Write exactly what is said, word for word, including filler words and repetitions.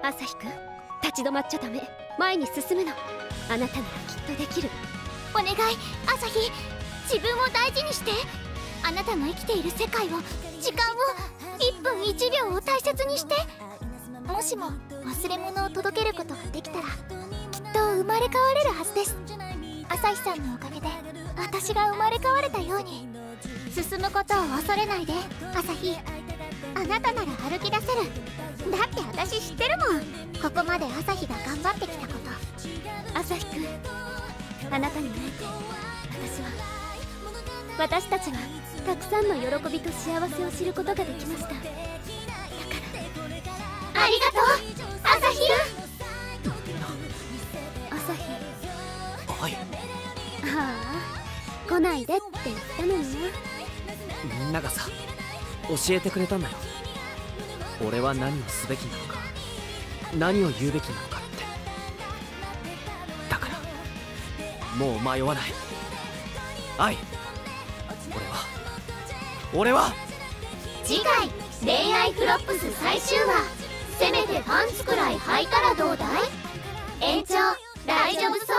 朝日くん、立ち止まっちゃダメ。前に進むの。あなたならきっとできる。 お願い、朝日。自分を大事にして。あなたの生きている世界を、時間を、いっぷんいちびょうを大切にして。もしも忘れ物を届けることができたら、きっと生まれ変われるはずです。朝日さんのおかげで私が生まれ変われたように。進むことを恐れないで、朝日。あなたなら歩き出せる。だって私知ってるもん、ここまで朝日が頑張ってきたこと。 朝日くん、あなたに会えて私は私たちはたくさんの喜びと幸せを知ることができました。だからありがとう朝日。 朝日。 はい。 ああ、来ないでって言ったのにな。 みんながさ、教えてくれたんだよ。俺は何をすべきなのか、何を言うべきなのかって。だからもう迷わない。愛。俺は俺は次回恋愛フロップス最終話。せめてパンツくらい履いたらどうだい。延長大丈夫そう。